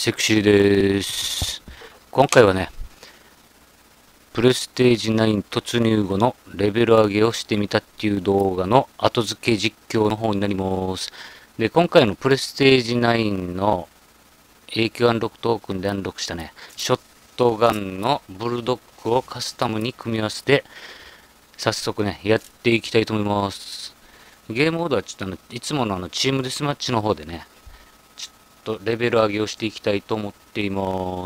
セクシーです。今回はね、プレステージ9突入後のレベル上げをしてみたっていう動画の後付け実況の方になります。で、今回のプレステージ9の永久アンロックトークンでアンロックしたね、ショットガンのブルドッグをカスタムに組み合わせて、早速ね、やっていきたいと思います。ゲームモードはちょっといつものチームデスマッチの方でね、ちょっとレベル上げをしていきたいと思っています。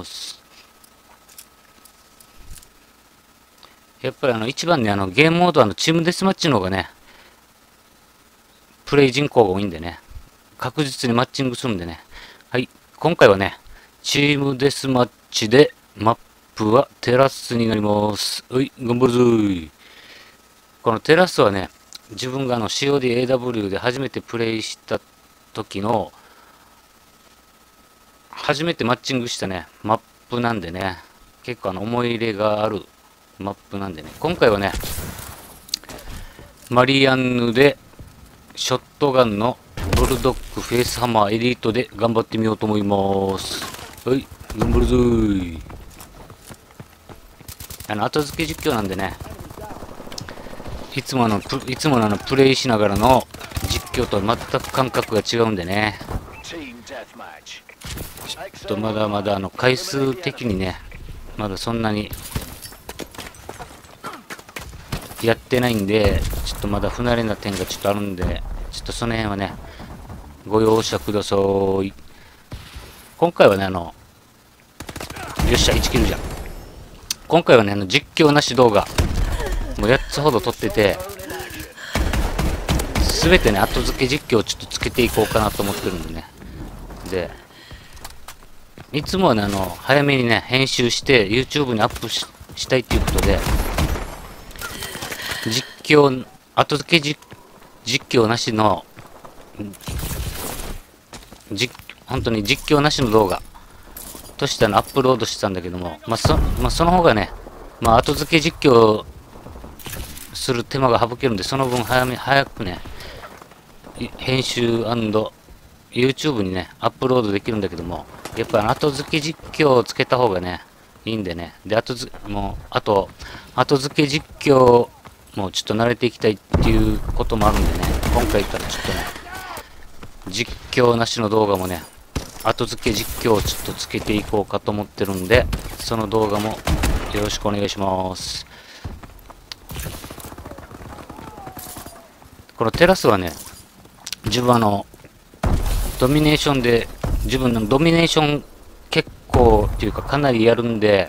やっぱり一番ね、ゲームモードはチームデスマッチの方がね、プレイ人口が多いんでね、確実にマッチングするんでね。はい、今回はね、チームデスマッチで、マップはテラスになります。はい、頑張るぞー。このテラスはね、自分がCODAW で初めてプレイした時の、初めてマッチングしたね、マップなんでね、結構思い入れがあるマップなんでね、今回はね、マリアンヌで、ショットガンのブルドッグフェイスハマーエリートで頑張ってみようと思います。はい、頑張るぞー。後付け実況なんでね、いつものプレイしながらの実況と全く感覚が違うんでね、ちょっとまだまだ回数的にね、まだそんなにやってないんで、ちょっとまだ不慣れな点がちょっとあるんで、ちょっとその辺はね、ご容赦ください。今回はね、よっしゃ、1キルじゃん。今回はね、実況なし動画、もう8つほど撮ってて、すべてね、後付け実況をちょっとつけていこうかなと思ってるんでね。で、いつもはね、早めにね、編集して、YouTube にアップしたいっていうことで、後付け実況なしの、本当に実況なしの動画としてアップロードしてたんだけども、その方がね、後付け実況する手間が省けるんで、その分早くね、編集& YouTube にね、アップロードできるんだけども、やっぱり後付け実況をつけた方がね、いいんでね。で、後付け実況もちょっと慣れていきたいっていうこともあるんでね、今回からちょっとね、実況なしの動画もね、後付け実況をちょっとつけていこうかと思ってるんで、その動画もよろしくお願いします。このテラスはね、自分ドミネーションで、自分のドミネーション結構っていうかかなりやるんで、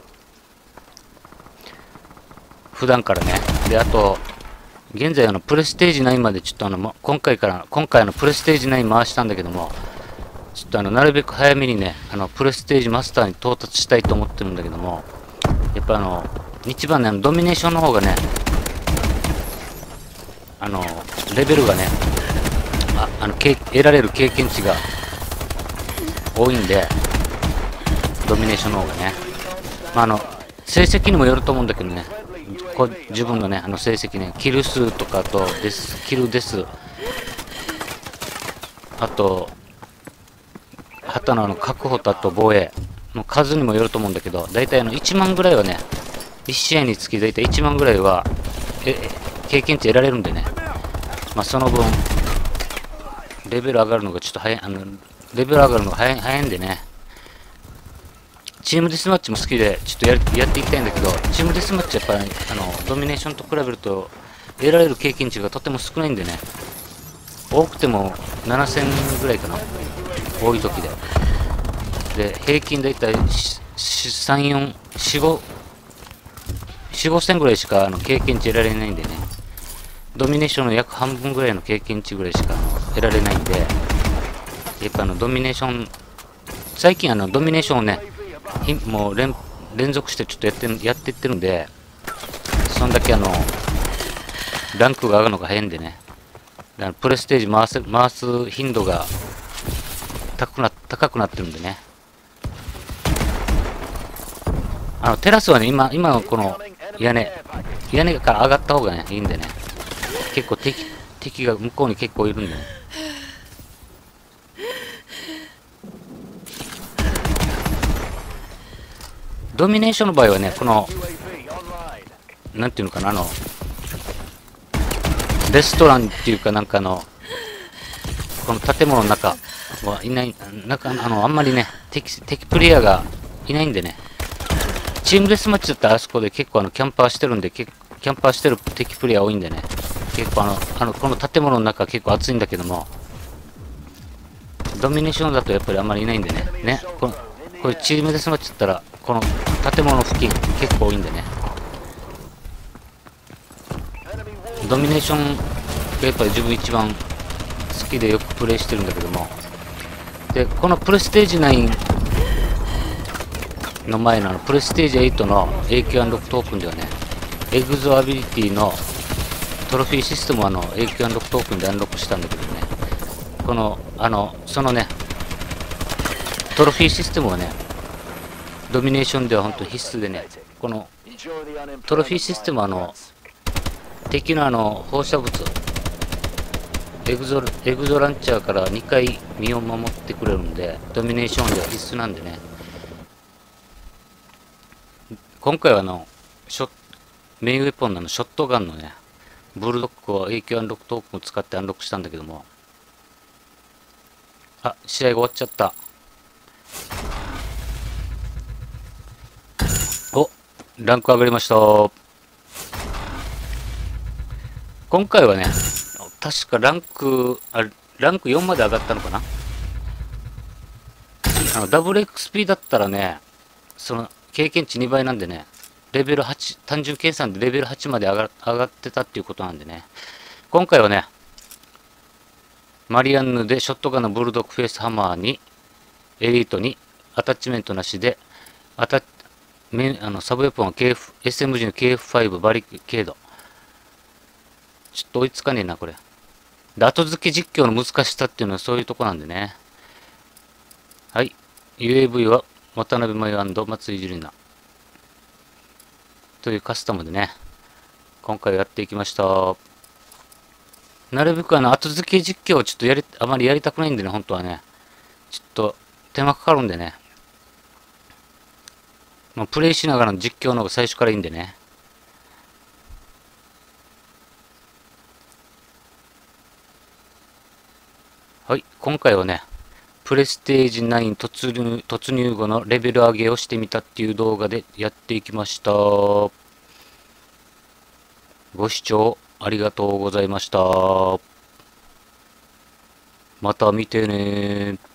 普段からね。で、あと、現在プレステージ9までちょっと今回プレステージ9回したんだけども、ちょっとなるべく早めにね、プレステージマスターに到達したいと思ってるんだけども、やっぱ一番ね、ドミネーションの方がね、レベルがね、得られる経験値が多いんで、ドミネーションの方がね、成績にもよると思うんだけどね、自分のね、成績ね、キル数とかとキルです、あと、旗の確保とあと防衛の数にもよると思うんだけど、だいたい1万ぐらいはね、1試合につきだいたい1万ぐらいは、経験値得られるんでね、その分、レベル上がるのがちょっとレベル上がるのが早いんでね、チームデスマッチも好きで、ちょっとやっていきたいんだけど、チームデスマッチやっぱり、ドミネーションと比べると、得られる経験値がとても少ないんでね、多くても7000ぐらいかな、多い時で。で、平均だいたい3、4、4、5000ぐらいしか経験値得られないんでね、ドミネーションの約半分ぐらいの経験値ぐらいしか得られないんで、やっぱドミネーション、最近ドミネーションをね、もう連続してちょっとやっていってるんで、そんだけランクが上がるのが早いんでね、プレステージ回す頻度が高くなってるんでね。テラスはね、今のこの屋根から上がった方がね、いいんでね。結構敵が向こうに結構いるんでね。 ドミネーションの場合はね、この、なんていうのかな、レストランっていうかなんかこの建物の中はいない、あんまりね、敵プレイヤーがいないんでね、チームデスマッチだったらあそこで結構キャンパーしてるんで、キャンパーしてる敵プレイヤー多いんでね、結構この建物の中は結構暑いんだけども、ドミネーションだとやっぱりあんまりいないんでね、こういうチームデスマッチだったら、この建物付近結構多いんでね、ドミネーションがやっぱり自分一番好きでよくプレイしてるんだけども、で、このプレステージ9の前のプレステージ8の永久アンロックトークンではね、エグゾアビリティのトロフィーシステムを永久アンロックトークンでアンロックしたんだけどね、この、そのね、トロフィーシステムはね、ドミネーションでは本当必須でね、このトロフィーシステムは敵の放射物、エグゾランチャーから2回身を守ってくれるんで、ドミネーションでは必須なんでね、今回はメインウェポンのショットガンのね、ブルドッグを永久アンロックトークンを使ってアンロックしたんだけども、あ、試合が終わっちゃった。お、ランク上がりました。今回はね、確かランク4まで上がったのかな。ダブル XP だったらね、経験値2倍なんでね、レベル8、単純計算でレベル8まで上がってたっていうことなんでね、今回はね、マリアンヌでショットガンのブルドッグフェイスハマーに、エリートにアタッチメントなしで、サブウェポンは SMG の KF5 バリケード。ちょっと追いつかねえな、これ。で、後付け実況の難しさっていうのはそういうとこなんでね。はい。UAV は渡辺真由松井樹里奈。というカスタムでね、今回やっていきました。なるべく後付け実況をちょっとあまりやりたくないんでね、本当はね。ちょっと手間かかるんでね。もうプレイしながらの実況の方が最初からいいんでね。はい、今回はね、プレステージ9突入後のレベル上げをしてみたっていう動画でやっていきました。ご視聴ありがとうございました。また見てね。